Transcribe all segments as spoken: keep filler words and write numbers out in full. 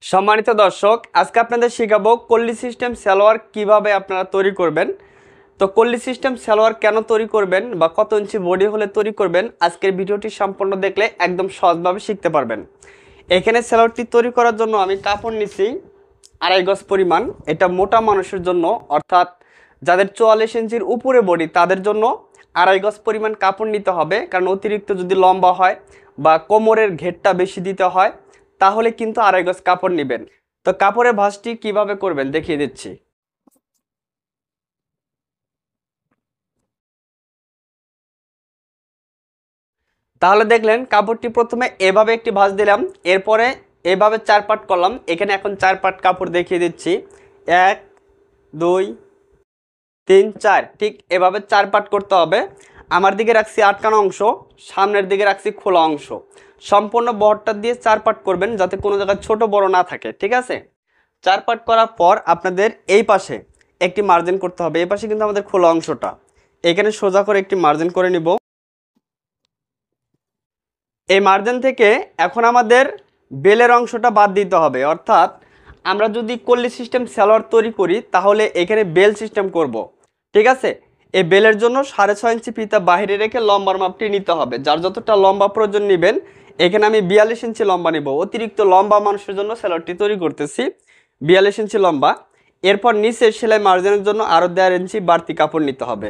সম্মানিত দর্শক, আজকে আপনাদের শেখাবো কল্লি সিস্টেম সালোয়ার কিভাবে আপনারা তৈরি করবেন। তো কল্লি সিস্টেম সালোয়ার কেন তৈরি করবেন বা কত ইঞ্চি বডি হলে তৈরি করবেন, আজকের ভিডিওটি সম্পূর্ণ দেখলে একদম সহজভাবে শিখতে পারবেন। এখানে সালোয়ারটি তৈরি করার জন্য আমি কাপড় নিছি আড়াই গজ পরিমাণ। এটা মোটা মানুষের জন্য, অর্থাৎ যাদের চুয়াল্লিশ ইঞ্চির উপরে বডি তাদের জন্য আড়াই গজ পরিমাণ কাপড় নিতে হবে। কারণ অতিরিক্ত যদি লম্বা হয় বা কোমরের ঘেরটা বেশি দিতে হয় তাহলে কিন্তু আড়াই গজ কাপড় নেবেন। তো কাপড়ের ভাঁজটি কিভাবে করবেন দেখিয়ে দিচ্ছি। তাহলে দেখলেন কাপড়টি প্রথমে এভাবে একটি ভাঁজ দিলাম, এরপরে এভাবে চার পাট করলাম। এখানে এখন চার পাট কাপড় দেখিয়ে দিচ্ছি। এক, দুই, তিন, চার, ঠিক এভাবে চার পাট করতে হবে। আমার দিকে রাখছি আটকানো অংশ, সামনের দিকে রাখছি খোলা অংশ। সম্পূর্ণ বহরটা দিয়ে চার পাট করবেন যাতে কোনো জায়গায় ছোট বড় না থাকে, ঠিক আছে। চার পাট করার পর আপনাদের এই পাশে একটি মার্জিন করতে হবে। এই পাশে কিন্তু আমাদের খোলা অংশটা, এখানে সোজা করে একটি মার্জিন করে নিব। এই মার্জিন থেকে এখন আমাদের বেলের অংশটা বাদ দিতে হবে। অর্থাৎ আমরা যদি কল্লি সিস্টেম সালোয়ার তৈরি করি তাহলে এখানে বেল সিস্টেম করব, ঠিক আছে। এই বেলের জন্য সাড়ে ছয় ইঞ্চি ফিতা বাইরে রেখে লম্বার মাপটি নিতে হবে। যার যতটা লম্বা প্রয়োজন নেবেন। এখানে আমি বিয়াল্লিশ ইঞ্চি লম্বা নিব, অতিরিক্ত লম্বা মানুষের জন্য সালোয়ারটি তৈরি করতেছি। বিয়াল্লিশ ইঞ্চি লম্বা। এরপর নিচে সেলাই মার্জিনের জন্য আরও দেড় ইঞ্চি বাড়তি কাপড় নিতে হবে।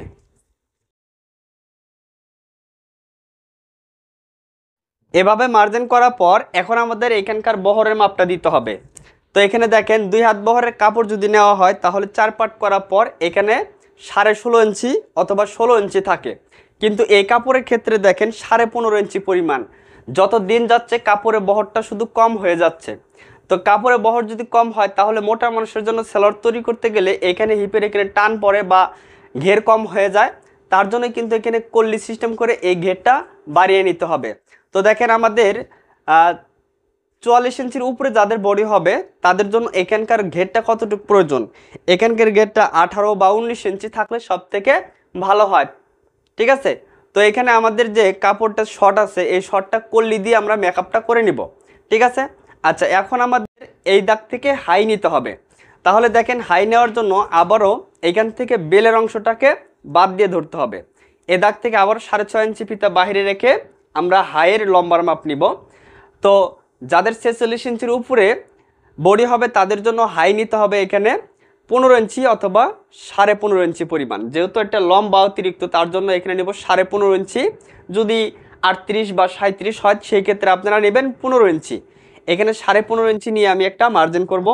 এভাবে মার্জিন করার পর এখন আমাদের এখানকার বহরের মাপটা দিতে হবে। তো এখানে দেখেন দুই হাত বহরের কাপড় যদি নেওয়া হয় তাহলে চার পাট করার পর এখানে সাড়ে ষোলো ইঞ্চি অথবা ষোলো ইঞ্চি থাকে। কিন্তু এই কাপড়ের ক্ষেত্রে দেখেন সাড়ে পনেরো ইঞ্চি পরিমাণ। যত দিন যাচ্ছে কাপড়ের বহরটা শুধু কম হয়ে যাচ্ছে। তো কাপড়ের বহর যদি কম হয় তাহলে মোটা মানুষের জন্য সালোয়ার তৈরি করতে গেলে এখানে হিপের এখানে টান পড়ে বা ঘের কম হয়ে যায়। তার জন্য কিন্তু এখানে কল্লি সিস্টেম করে এই ঘেরটা বাড়িয়ে নিতে হবে। তো দেখেন আমাদের চুয়াল্লিশ ইঞ্চির উপরে যাদের বডি হবে তাদের জন্য এখানকার ঘেরটা কতটুকু প্রয়োজন, এখানকার ঘেরটা আঠারো বা উনিশ ইঞ্চি থাকলে সব থেকে ভালো হয়, ঠিক আছে। তো এখানে আমাদের যে কাপড়টা শর্ট আছে এই শর্টটা কল্লি দিয়ে আমরা মেকআপটা করে নিব, ঠিক আছে। আচ্ছা, এখন আমাদের এই দাগ থেকে হাই নিতে হবে। তাহলে দেখেন হাই নেওয়ার জন্য আবারও এখান থেকে বেলের অংশটাকে বাদ দিয়ে ধরতে হবে। এ দাগ থেকে আবার সাড়ে ছয় ইঞ্চি ফিতা বাহিরে রেখে আমরা হাইয়ের লম্বার মাপ নিব। তো যাদের ছেচল্লিশ ইঞ্চির উপরে বডি হবে তাদের জন্য হাই নিতে হবে এখানে পনেরো ইঞ্চি অথবা সাড়ে পনেরো ইঞ্চি পরিমাণ। যেহেতু একটা লম্বা অতিরিক্ত তার জন্য এখানে নেব সাড়ে পনেরো ইঞ্চি। যদি আটত্রিশ বা সাঁত্রিশ হয় সেই ক্ষেত্রে আপনারা নেবেন পনেরো ইঞ্চি। এখানে সাড়ে পনেরো ইঞ্চি নিয়ে আমি একটা মার্জিন করব।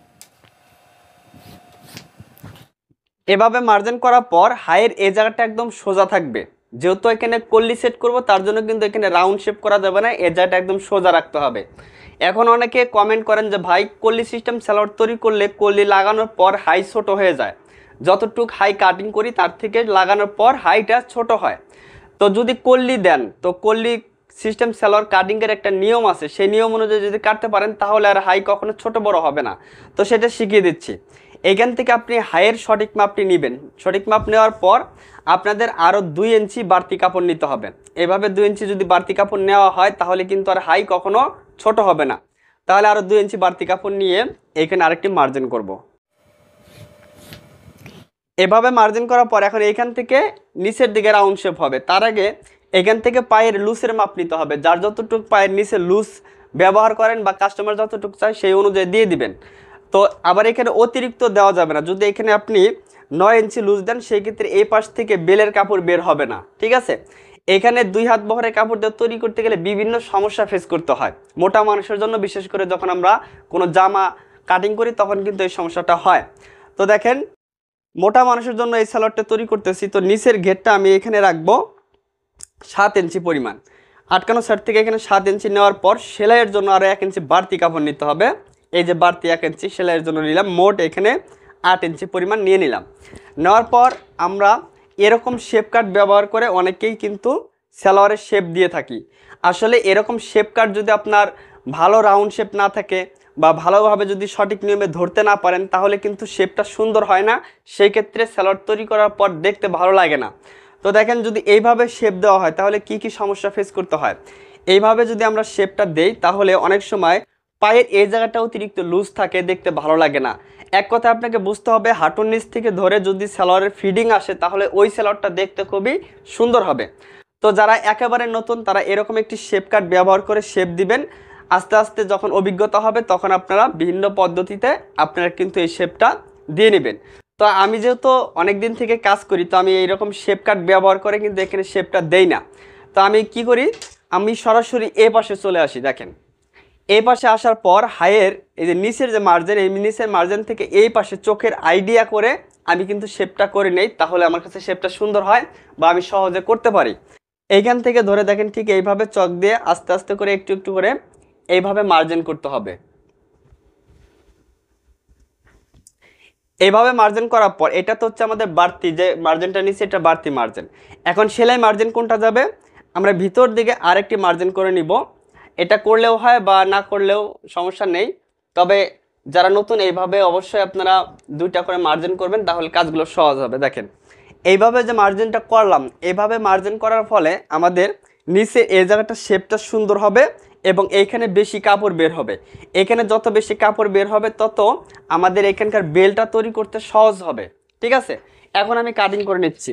এভাবে মার্জিন করার পর হাইয়ের এই জায়গাটা একদম সোজা থাকবে। যেহেতু এখানে কল্লি সেট করব তার জন্য কিন্তু এখানে রাউন্ড শেপ করা যাবে না, এই জায়গাটা একদম সোজা রাখতে হবে। এখন অনেকে কমেন্ট করেন যে ভাই কল্লি সিস্টেম সালোয়ার তৈরি করলে কল্লি লাগানোর পর হাই ছোট হয়ে যায়, যতটুক হাই কাটিং করি তার থেকে লাগানোর পর হাইটা ছোট হয়। তো যদি কল্লি দেন তো কল্লি সিস্টেম সালোয়ার কাটিংয়ের একটা নিয়ম আছে, সেই নিয়ম অনুযায়ী যদি কাটতে পারেন তাহলে আর হাই কখনো ছোট বড় হবে না। তো সেটা শিখিয়ে দিচ্ছি। এখান থেকে আপনি হাইয়ের সঠিক মাপটি নেবেন। সঠিক মাপ নেওয়ার পর আপনাদের আরও দুই ইঞ্চি বাড়তি কাপড় নিতে হবে। এভাবে দুই ইঞ্চি যদি বাড়তি কাপড় নেওয়া হয় তাহলে কিন্তু আর হাই কখনো ছোট হবে না। তাহলে আরও দুই ইঞ্চি বাড়তি কাপড় নিয়ে এখানে আরেকটি মার্জিন করব। এভাবে মার্জিন করার পর এখন এখান থেকে নিচের দিকে রাউন্ড শেপ হবে। তার আগে এখান থেকে পায়ের লুজের মাপ নিতে হবে। যার যতটুকু পায়ের নিচে লুজ ব্যবহার করেন বা কাস্টমার যতটুকু চায় সেই অনুযায়ী দিয়ে দিবেন। তো আবার এখানে অতিরিক্ত দেওয়া যাবে না। যদি এখানে আপনি নয় ইঞ্চি লুজ দেন সেই ক্ষেত্রে এই পাশ থেকে বেলের কাপড় বের হবে না, ঠিক আছে। এখানে দুই হাত বহরের কাপড় দিয়ে তৈরি করতে গেলে বিভিন্ন সমস্যা ফেস করতে হয়। মোটা মানুষের জন্য বিশেষ করে যখন আমরা কোনো জামা কাটিং করি তখন কিন্তু এই সমস্যাটা হয়। তো দেখেন মোটা মানুষের জন্য এই সালোয়ারটা তৈরি করতেছি। তো নিচের ঘেরটা আমি এখানে রাখবো সাত ইঞ্চি পরিমাণ। আটকানো সাইড থেকে এখানে সাত ইঞ্চি নেওয়ার পর সেলাইয়ের জন্য আরও এক ইঞ্চি বাড়তি কাপড় নিতে হবে। এই যে বাড়তি এক ইঞ্চি সেলাইয়ের জন্য নিলাম, মোট এখানে আট ইঞ্চি পরিমাণ নিয়ে নিলাম। নেওয়ার পর আমরা এরকম শেপ কাট ব্যবহার করে অনেকেই কিন্তু সালোয়ারের শেপ দিয়ে থাকি। আসলে এরকম শেপ কাট যদি আপনার ভালো রাউন্ড শেপ না থাকে বা ভালোভাবে যদি সঠিক নিয়মে ধরতে না পারেন তাহলে কিন্তু শেপটা সুন্দর হয় না। সেই ক্ষেত্রে সালোয়ার তৈরি করার পর দেখতে ভালো লাগে না। তো দেখেন যদি এইভাবে শেপ দেওয়া হয় তাহলে কি কি সমস্যা ফেস করতে হয়। এইভাবে যদি আমরা শেপটা দেই তাহলে অনেক সময় পায়ের এই জায়গাটা অতিরিক্ত লুজ থাকে, দেখতে ভালো লাগে না। এক কথা আপনাকে বুঝতে হবে, হাঁটুর নিচ থেকে ধরে যদি সালোয়ারের ফিডিং আসে তাহলে ওই সালোয়ারটা দেখতে খুবই সুন্দর হবে। তো যারা একেবারে নতুন তারা এরকম একটি শেপ কাট ব্যবহার করে শেপ দিবেন। আস্তে আস্তে যখন অভিজ্ঞতা হবে তখন আপনারা বিভিন্ন পদ্ধতিতে আপনারা কিন্তু এই শেপটা দিয়ে নেবেন। তো আমি যেহেতু অনেক দিন থেকে কাজ করি, তো আমি এইরকম শেপ কাট ব্যবহার করে কিন্তু এখানে শেপটা দেই না। তো আমি কি করি, আমি সরাসরি এ পাশে চলে আসি। দেখেন এই পাশে আসার পর হাইয়ের এই যে নিচের যে মার্জিন, এই নিচের মার্জিন থেকে এই পাশে চোখের আইডিয়া করে আমি কিন্তু শেপটা করে নেই, তাহলে আমার কাছে শেপটা সুন্দর হয় বা আমি সহজে করতে পারি। এইখান থেকে ধরে দেখেন ঠিক এইভাবে চক দিয়ে আস্তে আস্তে করে একটু একটু করে এইভাবে মার্জিন করতে হবে। এইভাবে মার্জিন করার পর এটা তো হচ্ছে আমাদের বাড়তি যে মার্জিনটা নিচে, এটা বাড়তি মার্জিন। এখন সেলাই মার্জিন কোনটা যাবে, আমরা ভিতর দিকে আরেকটি মার্জিন করে নিব। এটা করলেও হয় বা না করলেও সমস্যা নেই, তবে যারা নতুন এইভাবে অবশ্যই আপনারা দুইটা করে মার্জিন করবেন, তাহলে কাজগুলো সহজ হবে। দেখেন এইভাবে যে মার্জিনটা করলাম, এইভাবে মার্জিন করার ফলে আমাদের নিচে এই জায়গাটা শেপটা সুন্দর হবে এবং এইখানে বেশি কাপড় বের হবে। এখানে যত বেশি কাপড় বের হবে তত আমাদের এখানকার বেলটা তৈরি করতে সহজ হবে। ঠিক আছে, এখন আমি কাটিং করে নিচ্ছি।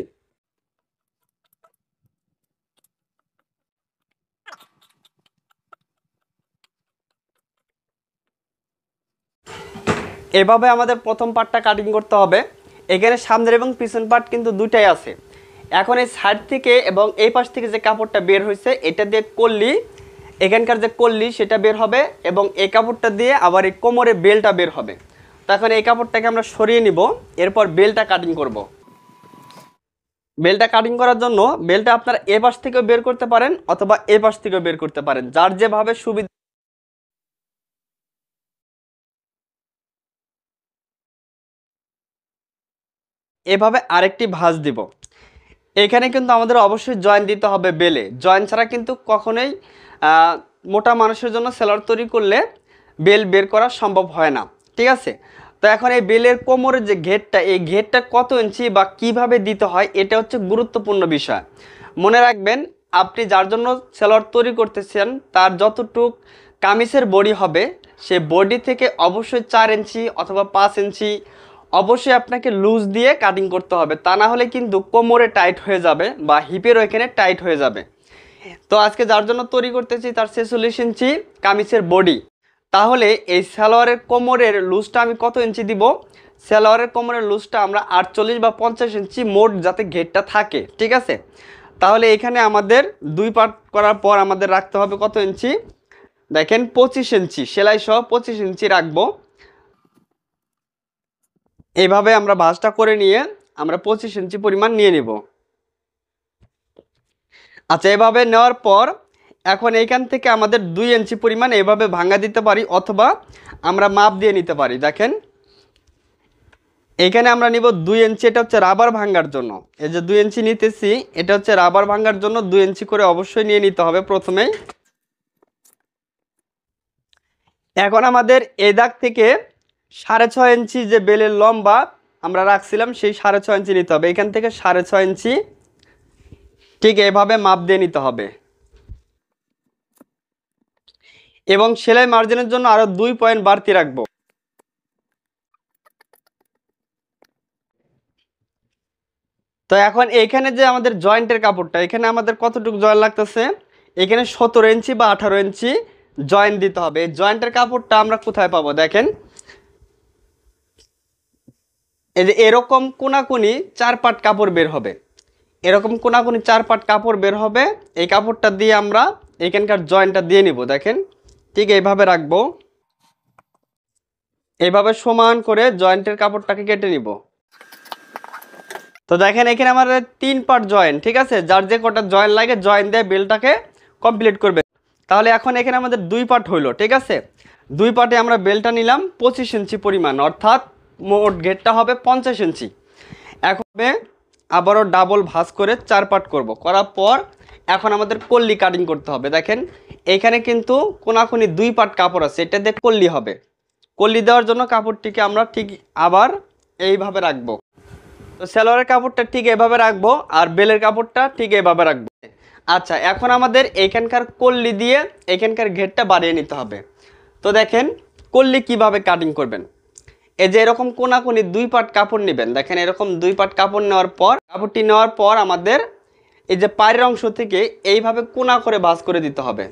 এভাবে আমাদের প্রথম পার্টটা কাটিং করতে হবে। এখানে সামনের এবং পিছন পার্ট কিন্তু দুটাই আছে। এখন এই সাইড থেকে এবং এই পাশ থেকে যে কাপড়টা বের হয়েছে এটা দিয়ে কল্লি, এখানকার যে কল্লি সেটা বের হবে এবং এই কাপড়টা দিয়ে আবার এই কোমরে বেলটা বের হবে। তখন এই কাপড়টাকে আমরা সরিয়ে নিব, এরপর বেলটা কাটিং করব। বেলটা কাটিং করার জন্য বেলটা আপনারা এ পাশ থেকেও বের করতে পারেন অথবা এ পাশ থেকেও বের করতে পারেন, যার যেভাবে সুবিধা। এভাবে আরেকটি ভাঁজ দিব। এখানে কিন্তু আমাদের অবশ্যই জয়েন দিতে হবে বেলে, জয়েন ছাড়া কিন্তু কখনোই মোটা মানুষের জন্য সেলার তৈরি করলে বেল বের করা সম্ভব হয় না। ঠিক আছে, তো এখন এই বেলের কোমরের যে ঘেরটা, এই ঘেরটা কত ইঞ্চি বা কিভাবে দিতে হয় এটা হচ্ছে গুরুত্বপূর্ণ বিষয়। মনে রাখবেন, আপনি যার জন্য সেলার তৈরি করতেছেন তার যতটুক কামিজের বডি হবে সে বডি থেকে অবশ্যই চার ইঞ্চি অথবা পাঁচ ইঞ্চি অবশ্যই আপনাকে লুজ দিয়ে কাটিং করতে হবে, তা না হলে কিন্তু কোমরে টাইট হয়ে যাবে বা হিপের ওইখানে টাইট হয়ে যাবে। তো আজকে যার জন্য তৈরি করতেছি তার ছেচল্লিশ ইঞ্চি কামিজের বডি, তাহলে এই সালোয়ারের কোমরের লুজটা আমি কত ইঞ্চি দিব, সালোয়ারের কোমরের লুজটা আমরা আটচল্লিশ বা পঞ্চাশ ইঞ্চি মোট যাতে ঘেরটা থাকে। ঠিক আছে, তাহলে এখানে আমাদের দুই পার্ট করার পর আমাদের রাখতে হবে কত ইঞ্চি, দেখেন পঁচিশ ইঞ্চি, সেলাই সহ পঁচিশ ইঞ্চি রাখবো। এইভাবে আমরা ভাঁজটা করে নিয়ে আমরা পঁচিশ ইঞ্চি পরিমাণ নিয়ে নিব। আচ্ছা, এভাবে নেওয়ার পর এখন এইখান থেকে আমাদের দুই ইঞ্চি পরিমাণ এভাবে ভাঙা দিতে পারি অথবা আমরা মাপ দিয়ে নিতে পারি। দেখেন এইখানে আমরা নিব দুই ইঞ্চি, এটা হচ্ছে রাবার ভাঙার জন্য। এই যে দুই ইঞ্চি নিতেছি এটা হচ্ছে রাবার ভাঙার জন্য, দুই ইঞ্চি করে অবশ্যই নিয়ে নিতে হবে প্রথমেই। এখন আমাদের এই দাগ থেকে সাড়ে ছয় ইঞ্চি যে বেলের লম্বা আমরা রাখছিলাম সেই সাড়ে ছয় ইঞ্চি নিতে হবে, এখান থেকে সাড়ে ছয় ইঞ্চি ঠিক এইভাবে মাপ দিয়ে নিতে হবে। এবং সেলাই মার্জিনের জন্য আরো দুই পয়েন্ট বাড়তি রাখবো। তো এখন এখানে যে আমাদের জয়েন্টের কাপড়টা, এখানে আমাদের কতটুকু জয়েন্ট লাগতেছে, এখানে সতেরো ইঞ্চি বা আঠারো ইঞ্চি জয়েন্ট দিতে হবে। জয়েন্টের কাপড়টা আমরা কোথায় পাবো, দেখেন এই যে এরকম কোনাকুনি চার পাট কাপড় বের হবে, এরকম কোনাকুনি চার পাট কাপড় বের হবে। এই কাপড়টা দিয়ে আমরা এখানকার জয়েন্টটা দিয়ে নিব। দেখেন ঠিক এইভাবে রাখবো, এইভাবে সমান করে জয়েন্টের কাপড়টাকে কেটে নিব। তো দেখেন এখানে আমাদের তিন পার্ট জয়েন্ট, ঠিক আছে, যার যে কটা জয়েন্ট লাগে জয়েন্ট দিয়ে বেলটাকে কমপ্লিট করবে। তাহলে এখন এখানে আমাদের দুই পার্ট হইলো। ঠিক আছে, দুই পার্টে আমরা বেলটা নিলাম পঁচিশ ইঞ্চি পরিমাণ, অর্থাৎ মোট ঘেরটা হবে পঞ্চাশ ইঞ্চি। এখন আবারও ডাবল ভাঁজ করে চার পার্ট করব, করার পর এখন আমাদের কল্লি কাটিং করতে হবে। দেখেন এইখানে কিন্তু কোনাকুনি দুই পার্ট কাপড় আছে, এটা দিয়ে কল্লি হবে। কল্লি দেওয়ার জন্য কাপড়টিকে আমরা ঠিক আবার এইভাবে রাখবো। তো সালোয়ারের কাপড়টা ঠিক এভাবে রাখবো আর বেলের কাপড়টা ঠিক এভাবে রাখবো। আচ্ছা, এখন আমাদের এইখানকার কল্লি দিয়ে এখানকার ঘেরটা বাড়িয়ে নিতে হবে। তো দেখেন কল্লি কিভাবে কাটিং করবেন। এই যে এরকম কোনাকুনি দুই পাট কাপড় নেবেন, দেখেন এরকম দুই পাট কাপড় নেওয়ার পর কাপড়টি নেওয়ার পর আমাদের এই যে পায়ের অংশ থেকে এইভাবে কোনা করে ভাঁজ করে দিতে হবে।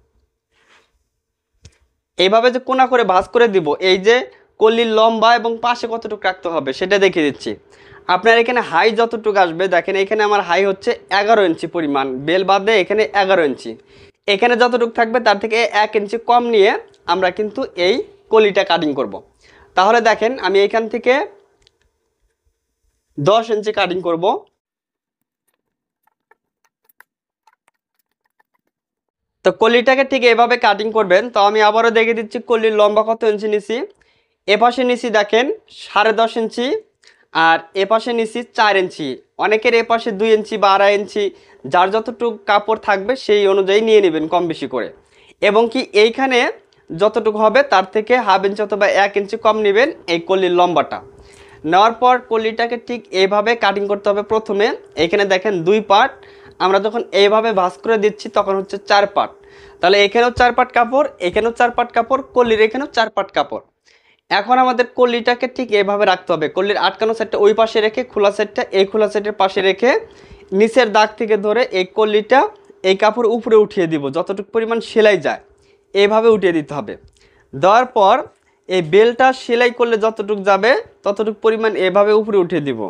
এইভাবে যে কোনা করে ভাঁজ করে দিব, এই যে কল্লির লম্বা এবং পাশে কতটুকু রাখতে হবে সেটা দেখিয়ে দিচ্ছি। আপনার এখানে হাই যতটুকু আসবে, দেখেন এখানে আমার হাই হচ্ছে এগারো ইঞ্চি পরিমাণ, বেল বাদে এখানে এগারো ইঞ্চি, এখানে যতটুকু থাকবে তার থেকে এক ইঞ্চি কম নিয়ে আমরা কিন্তু এই কলিটা কাটিং করব। তাহলে দেখেন আমি এখান থেকে দশ ইঞ্চি কাটিং করব। তো কলিটাকে ঠিক এভাবে কাটিং করবেন। তো আমি আবারও দেখে দিচ্ছি কলির লম্বা কত ইঞ্চি নিছি। এপাশে নিছি দেখেন সাড়ে দশ ইঞ্চি, আর এপাশে নিছি চার ইঞ্চি। অনেকের এপাশে দুই ইঞ্চি বা আড়াই ইঞ্চি, যার যতটুকু কাপড় থাকবে সেই অনুযায়ী নিয়ে নেবেন কম বেশি করে। এবং কি এইখানে যতটুকু হবে তার থেকে হাফ ইঞ্চি অথবা এক ইঞ্চি কম নেবেন এই কলির লম্বাটা। নেওয়ার পর কলিটাকে ঠিক এইভাবে কাটিং করতে হবে। প্রথমে এখানে দেখেন দুই পার্ট, আমরা যখন এইভাবে ভাঁজ করে দিচ্ছি তখন হচ্ছে চার পার্ট। তাহলে এখানেও চার পাট কাপড়, এখানেও চার পাট কাপড়, কলির এখানেও চার পাট কাপড়। এখন আমাদের কলিটাকে ঠিক এভাবে রাখতে হবে। কলির আটকানো সাইডটা ওই পাশে রেখে খোলা সাইডটা এই খোলা সাইডের পাশে রেখে নিচের দাগ থেকে ধরে এই কলিটা এই কাপড় উপরে উঠিয়ে দিব, যতটুকু পরিমাণ সেলাই যায় এইভাবে উঠিয়ে দিতে হবে। দেওয়ার পর এই বেলটা সেলাই করলে যতটুকু যাবে ততটুকু পরিমাণ এভাবে উপরে উঠিয়ে দিব।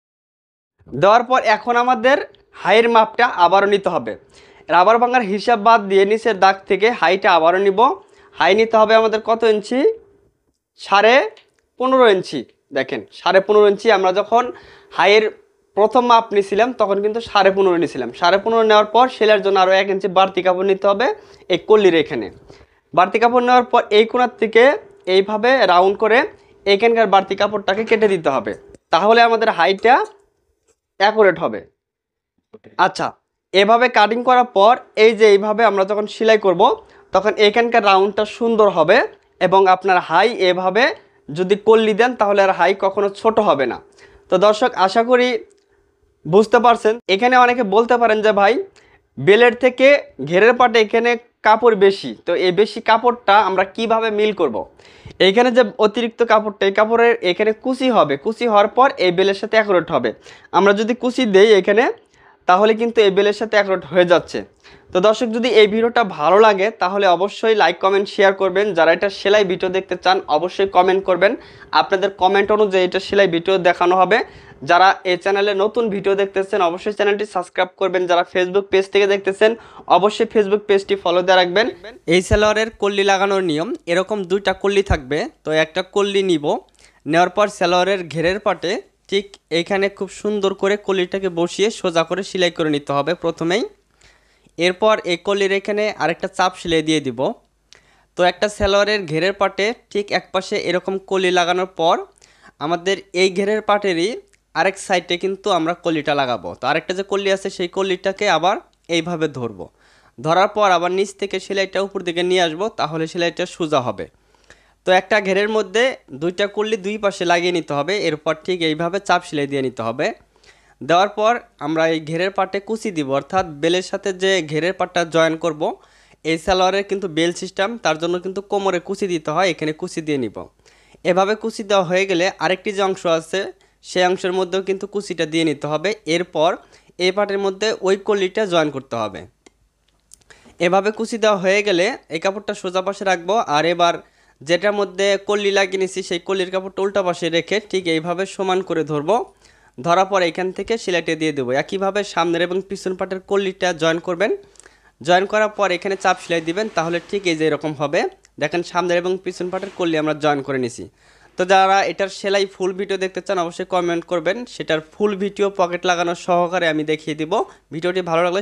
দেওয়ার পর এখন আমাদের হাইয়ের মাপটা আবারও নিতে হবে। রাবার ভাঙার হিসাব বাদ দিয়ে নিচের দাগ থেকে হাইটা আবারও নিব। হাই নিতে হবে আমাদের কত ইঞ্চি, সাড়ে পনেরো ইঞ্চি। দেখেন সাড়ে পনেরো ইঞ্চি, আমরা যখন হাইয়ের প্রথম মাপ নিয়েছিলাম তখন কিন্তু সাড়ে পনেরো নিয়েছিলাম। সাড়ে পনেরো নেওয়ার পর সেলাইয়ের জন্য আরও এক ইঞ্চি বাড়তি কাপড় নিতে হবে এই কল্লির এখানে। বাড়তি কাপড় নেওয়ার পর এই কোণার থেকে এইভাবে রাউন্ড করে এইখানকার বাড়তি কাপড়টাকে কেটে দিতে হবে, তাহলে আমাদের হাইটা অ্যাকুরেট হবে। আচ্ছা, এভাবে কাটিং করার পর এই যে এইভাবে আমরা যখন সেলাই করব তখন এখানকার রাউন্ডটা সুন্দর হবে এবং আপনার হাই এভাবে যদি কল্লি দেন তাহলে আর হাই কখনো ছোট হবে না। তো দর্শক আশা করি বুঝতে পারছেন। এখানে অনেকে বলতে পারেন যে ভাই বেলের থেকে ঘেরের পাটে এখানে কাপড় বেশি, তো এই বেশি কাপড়টা আমরা কিভাবে মিল করব। এইখানে যে অতিরিক্ত কাপড়টা এই কাপড়ের এখানে কুচি হবে, কুচি হওয়ার পর এই বেলের সাথে অ্যাকুরেট হবে। আমরা যদি কুচি দেই এখানে তাহলে কিন্তু এই বেলের সাথে অ্যাকুরেট হয়ে যাচ্ছে। তো দর্শক যদি এই ভিডিওটা ভালো লাগে তাহলে অবশ্যই লাইক কমেন্ট শেয়ার করবেন। যারা এটা সেলাই ভিডিও দেখতে চান অবশ্যই কমেন্ট করবেন, আপনাদের কমেন্ট অনুযায়ী এটা সেলাই ভিডিও দেখানো হবে। যারা এই চ্যানেলে নতুন ভিডিও দেখতেছেন অবশ্যই চ্যানেলটি সাবস্ক্রাইব করবেন। যারা ফেসবুক পেজ থেকে দেখতেছেন অবশ্যই ফেসবুক পেজটি ফলো দিয়ে রাখবেন। এই সালোয়ারের কল্লি লাগানোর নিয়ম এরকম দুইটা কল্লি থাকবে। তো একটা কল্লি নিব, নেওয়ার পর সালোয়ারের ঘেরের পাটে ঠিক এইখানে খুব সুন্দর করে কল্লিটাকে বসিয়ে সোজা করে সেলাই করে নিতে হবে প্রথমেই। এরপর এই কল্লির এখানে আরেকটা চাপ সেলাই দিয়ে দিব। তো একটা সালোয়ারের ঘেরের পাটে ঠিক এক পাশে এরকম কল্লি লাগানোর পর আমাদের এই ঘেরের পাটেরই আরেক সাইডে কিন্তু আমরা কল্লিটা লাগাবো। তো আরেকটা যে কল্লি আছে সেই কল্লিটাকে আবার এইভাবে ধরবো, ধরার পর আবার নিচ থেকে সেলাইটা উপর দিকে নিয়ে আসবো, তাহলে সেলাইটা সোজা হবে। তো একটা ঘেরের মধ্যে দুইটা কল্লি দুই পাশে লাগিয়ে নিতে হবে, এরপর ঠিক এইভাবে চাপ সেলাই দিয়ে নিতে হবে। দেওয়ার পর আমরা এই ঘেরের পাটে কুচি দিব, অর্থাৎ বেলের সাথে যে ঘেরের পাটটা জয়েন করব। এই সালোয়ারের কিন্তু বেল সিস্টেম, তার জন্য কিন্তু কোমরে কুচি দিতে হয়, এখানে কুচি দিয়ে নিব। এভাবে কুচি দেওয়া হয়ে গেলে আরেকটি যে অংশ আছে সেই অংশের মধ্যেও কিন্তু কুচিটা দিয়ে নিতে হবে। এরপর এই পাটের মধ্যে ওই কল্লিটা জয়েন করতে হবে। এভাবে কুচি দেওয়া হয়ে গেলে এই কাপড়টা সোজা পাশে রাখবো, আর এবার যেটার মধ্যে কল্লি লাগিয়ে নিয়েছি সেই কল্লির কাপড়টা উল্টা পাশে রেখে ঠিক এইভাবে সমান করে ধরবো। ধরার পর এখান থেকে সেলাইটা দিয়ে দেবো। একইভাবে সামনের এবং পিছন পাটের কল্লিটা জয়েন করবেন। জয়েন করার পর এখানে চাপ সেলাই দিবেন, তাহলে ঠিক এই যে এরকম হবে। দেখেন সামনের এবং পিছন পাটের কল্লি আমরা জয়েন করে নিছি। তো যারা এটার সেলাই ফুল ভিডিও দেখতে চান অবশ্যই কমেন্ট করবেন, সেটার ফুল ভিডিও পকেট লাগানো সহকারে আমি দেখিয়ে দিব। ভিডিওটি ভালো লাগলে